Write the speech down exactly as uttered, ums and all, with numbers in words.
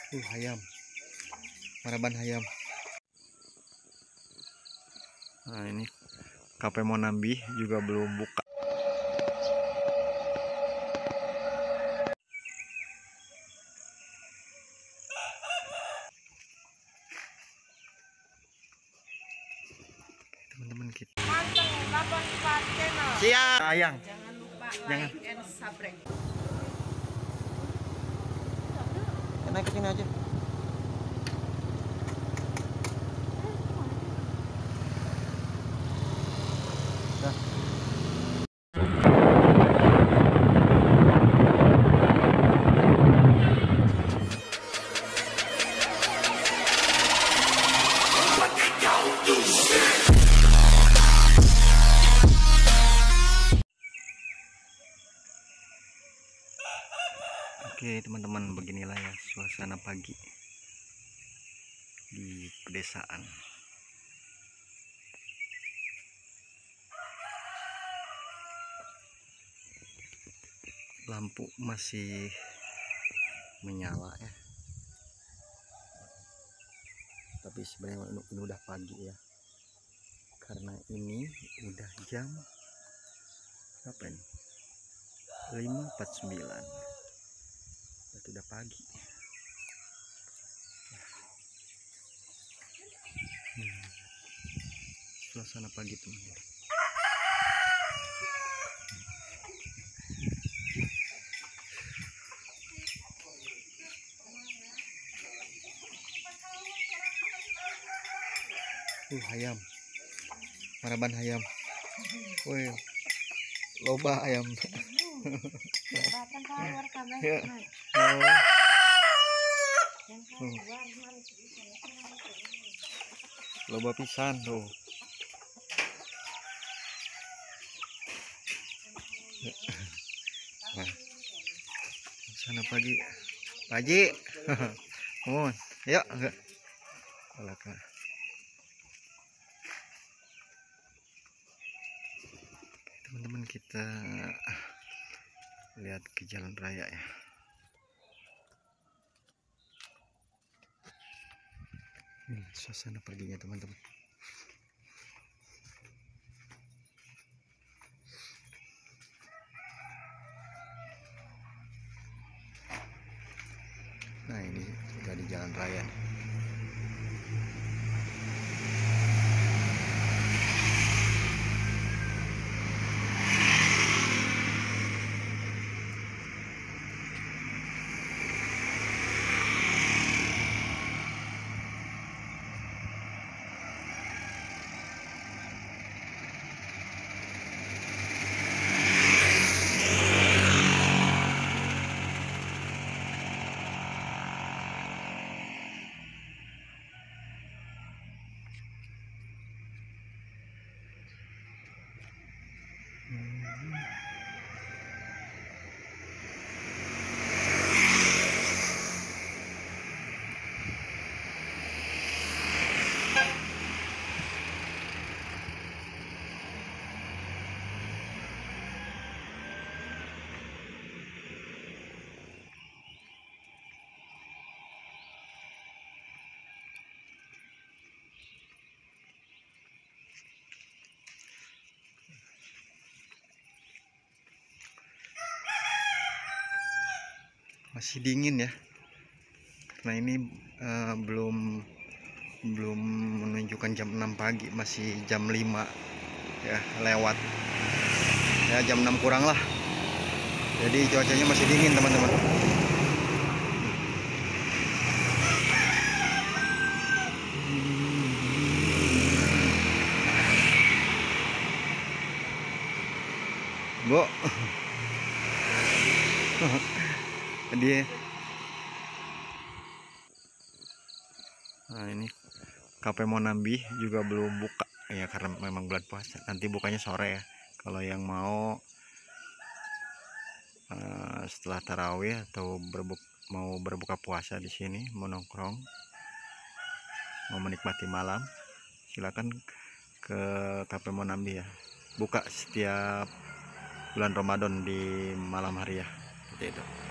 Uh, ayam. Maraban ayam. Nah, ini Cafe Monambi juga belum buka. Teman-teman kita. Siap, ayang. Jangan lupa Jangan. like and subscribe. Naik ke sini aja. Dah. Oke teman-teman, beginilah ya suasana pagi di pedesaan. Lampu masih menyala ya, tapi sebenarnya ini udah pagi ya, karena ini udah jam berapa ini? lima empat puluh sembilan. Itu udah pagi. Hmm. Suasana pagi teman-teman. Uh, ayam. Maraban ayam. Woi. Loba ayam. Ya. Oh. Oh. Loba pisan tuh. Nah. Sana pagi. Pagi. Mohon. Yuk, enggak. Alaka. Teman-teman kita lihat ke jalan raya ya. Ini suasana paginya teman-teman. Nah ini sudah di jalan raya nih. Masih dingin ya, karena ini uh, belum belum menunjukkan jam enam pagi, masih jam lima ya lewat ya, jam enam kurang lah. Jadi cuacanya masih dingin teman-teman. Bu. Dia. Nah ini Cafe Monambi juga belum buka ya, karena memang bulan puasa. Nanti bukanya sore ya. Kalau yang mau uh, setelah tarawih atau berbuk mau berbuka puasa di sini, mau nongkrong, mau menikmati malam, silakan ke Cafe Monambi ya. Buka setiap bulan Ramadan di malam hari ya. Seperti itu.